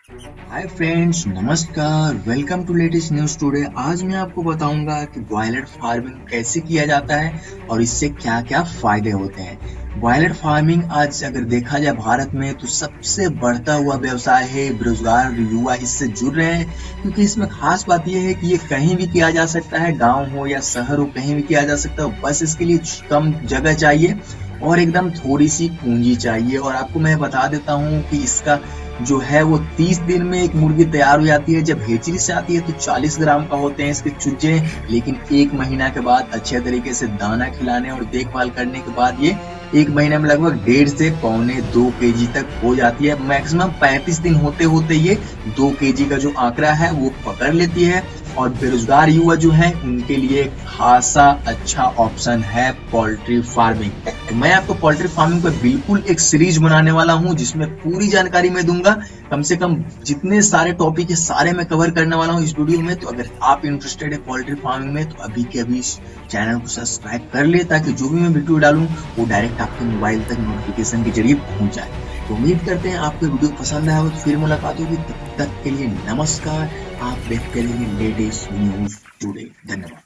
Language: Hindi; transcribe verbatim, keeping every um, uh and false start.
हाय फ्रेंड्स, नमस्कार। Welcome to latest news today. आज मैं आपको बताऊंगा कि ब्रॉयलर फार्मिंग कैसे किया जाता है और इससे क्या क्या फायदे होते हैं। ब्रॉयलर फार्मिंग आज अगर देखा जाए भारत में तो सबसे बढ़ता हुआ व्यवसाय है। बेरोजगार युवा इससे जुड़ रहे हैं क्योंकि इसमें खास बात यह है कि ये कहीं भी किया जा सकता है, गांव हो या शहर हो, कहीं भी किया जा सकता है। बस इसके लिए कम जगह चाहिए और एकदम थोड़ी सी पूंजी चाहिए। और आपको मैं बता देता हूँ कि इसका जो है वो तीस दिन में एक मुर्गी तैयार हो जाती है। जब हेचरी से आती है तो चालीस ग्राम का होते हैं इसके चूजे, लेकिन एक महीना के बाद अच्छे तरीके से दाना खिलाने और देखभाल करने के बाद ये एक महीने में लगभग डेढ़ से पौने दो केजी तक हो जाती है। मैक्सिमम पैंतीस दिन होते होते ये दो केजी का जो आंकड़ा है वो पकड़ लेती है। और बेरोजगार युवा जो है उनके लिए खासा अच्छा ऑप्शन है पोल्ट्री फार्मिंग। तो मैं आपको पोल्ट्री फार्मिंग पर बिल्कुल एक सीरीज बनाने वाला हूं जिसमें पूरी जानकारी मैं दूंगा। कम से कम जितने सारे टॉपिक है सारे मैं कवर करने वाला हूं इस वीडियो में। तो अगर आप इंटरेस्टेड है पोल्ट्री फार्मिंग में तो अभी के अभी इस चैनल को सब्सक्राइब कर ले, ताकि जो भी मैं वीडियो डालूं वो डायरेक्ट आपके मोबाइल तक नोटिफिकेशन के जरिए पहुंच जाए। तो उम्मीद करते हैं आपको वीडियो पसंद आया हो। तो फिर मुलाकात होगी, तब तक के लिए नमस्कार। आप देखते रहिए लेटेस्ट न्यूज टुडे। धन्यवाद।